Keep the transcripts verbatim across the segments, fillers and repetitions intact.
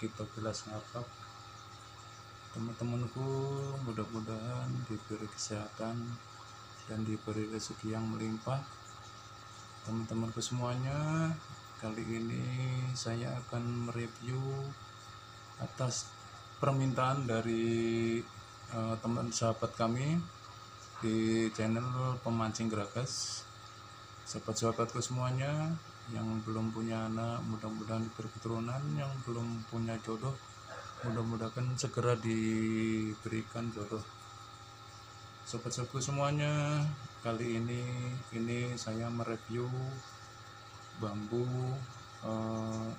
Gito Kilas Ngapak. Teman-temanku mudah-mudahan diberi kesehatan dan diberi rezeki yang melimpah. Teman-temanku semuanya, kali ini saya akan mereview atas permintaan dari uh, teman sahabat kami di channel Pemancing Geragas. Sahabat-sahabatku semuanya yang belum punya anak, mudah-mudahan diberi keturunan. Yang belum punya jodoh, mudah-mudahan segera diberikan jodoh. Sobat-sobatku semuanya, kali ini ini saya mereview bambu eh,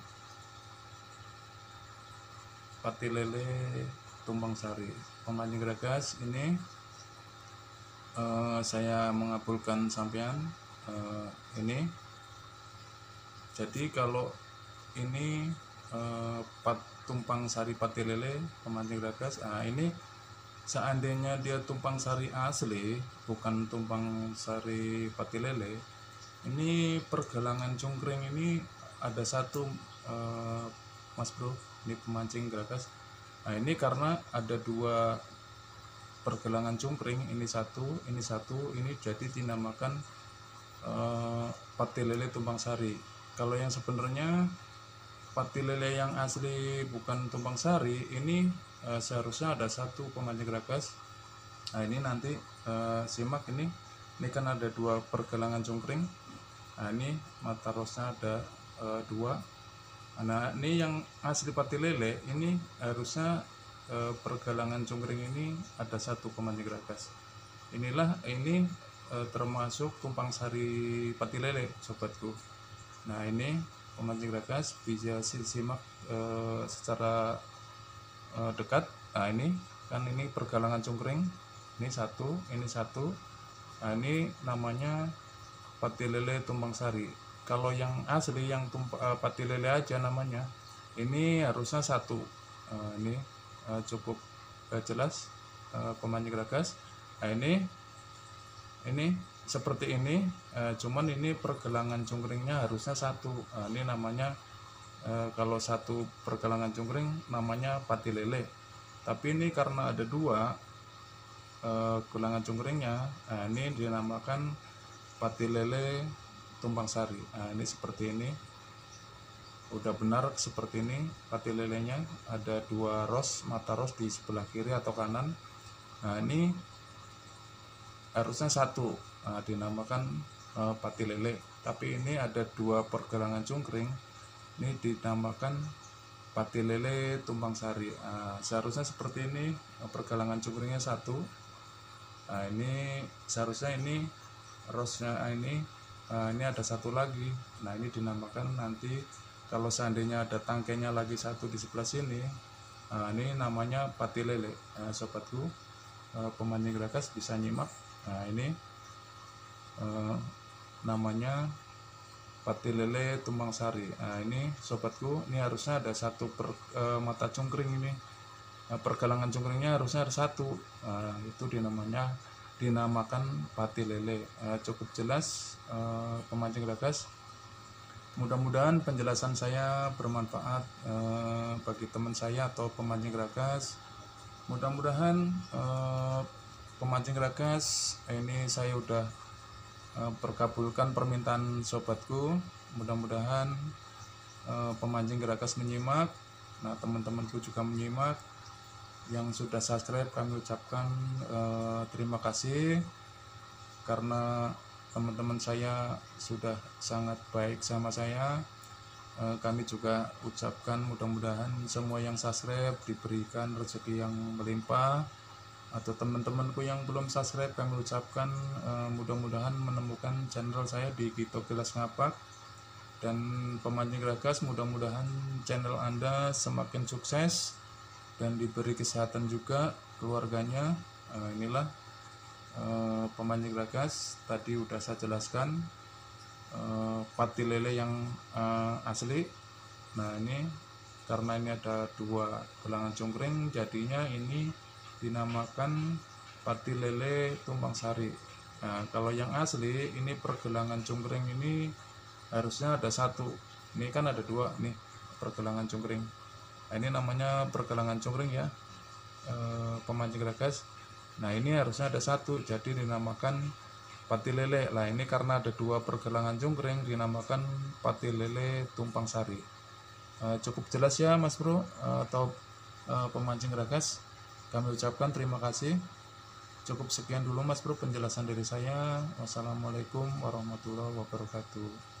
pati lele tumpang sari Pemancing Geragas. Ini eh, saya mengabulkan sampean eh, ini. Jadi kalau ini eh, pat tumpang sari pati lele Pemancing Geragas, nah ini seandainya dia tumpang sari asli, bukan tumpang sari pati lele, ini pergelangan cungkring ini ada satu eh, mas bro, ini Pemancing Geragas. Nah ini karena ada dua pergelangan cungkring, ini satu, ini satu, ini jadi dinamakan eh, pati lele tumpang sari. Kalau yang sebenarnya pati lele yang asli bukan tumpang sari, ini eh, seharusnya ada satu Pemancing Geragas. Nah ini nanti eh, simak ini, ini kan ada dua pergelangan cungkring. Nah ini mata rosnya ada eh, dua. Nah ini yang asli pati lele, ini harusnya eh, pergelangan cungkring ini ada satu Pemancing Geragas. Inilah ini eh, termasuk tumpang sari pati lele, sobatku. Nah ini Pemancing Geragas bisa simak e, secara e, dekat. Nah ini kan ini pergelangan cungkring, ini satu, ini satu. Nah ini namanya pati lele tumpang sari. Kalau yang asli yang tumpa, e, pati lele aja namanya, ini harusnya satu. E, ini e, cukup e, jelas e, Pemancing Geragas. Nah ini ini seperti ini, eh, cuman ini pergelangan cungkringnya harusnya satu. Nah, ini namanya eh, kalau satu pergelangan cungkring namanya pati lele, tapi ini karena ada dua eh, gelangan cungkringnya, nah, ini dinamakan pati lele tumpang sari. Nah, ini seperti ini, udah benar seperti ini. Pati lelenya ada dua ros, mata ros di sebelah kiri atau kanan. Nah ini harusnya satu. Nah, dinamakan uh, pati lele, tapi ini ada dua pergelangan cungkring, ini dinamakan pati lele tumpang sari. Nah, seharusnya seperti ini, pergelangan cungkringnya satu. Nah, ini seharusnya ini rosnya ini uh, ini ada satu lagi. Nah ini dinamakan nanti kalau seandainya ada tangkainya lagi satu di sebelah sini, nah, ini namanya pati lele. Nah, sobatku uh, Pemancing Geragas bisa nyimak. Nah ini Uh, namanya pati lele tumpang sari. Nah ini sobatku, ini harusnya ada satu per, uh, mata cungkring ini. Nah, pergelangan cungkringnya harusnya ada satu. Uh, itu dinamanya dinamakan pati lele. Uh, cukup jelas uh, Pemancing Geragas. Mudah-mudahan penjelasan saya bermanfaat uh, bagi teman saya atau Pemancing Geragas. Mudah-mudahan uh, Pemancing Geragas ini saya udah perkabulkan permintaan sobatku. Mudah-mudahan eh, Pemancing Geragas menyimak. Nah teman-temanku juga menyimak. Yang sudah subscribe kami ucapkan eh, terima kasih, karena teman-teman saya sudah sangat baik sama saya. eh, kami juga ucapkan mudah-mudahan semua yang subscribe diberikan rezeki yang melimpah. Atau teman-temanku yang belum subscribe, kami ucapkan uh, mudah-mudahan menemukan channel saya di Gito Kilas Ngapak. Dan Pemancing Geragas, mudah-mudahan channel Anda semakin sukses dan diberi kesehatan juga keluarganya. Uh, inilah uh, Pemancing Geragas, tadi udah saya jelaskan uh, pati lele yang uh, asli. Nah ini karena ini ada dua gelangan cungkring, jadinya ini dinamakan pati lele tumpang sari. Nah kalau yang asli ini pergelangan cungkring ini harusnya ada satu. Ini kan ada dua nih pergelangan cungkring. Nah, ini namanya pergelangan cungkring ya, e, pemancing gagas. Nah, ini harusnya ada satu, jadi dinamakan pati lele. Nah, ini karena ada dua pergelangan cungkring dinamakan pati lele tumpang sari. E, cukup jelas ya Mas Bro, e, atau e, pemancing gagas. Kami ucapkan terima kasih. Cukup sekian dulu Mas Bro penjelasan dari saya. Wassalamualaikum warahmatullahi wabarakatuh.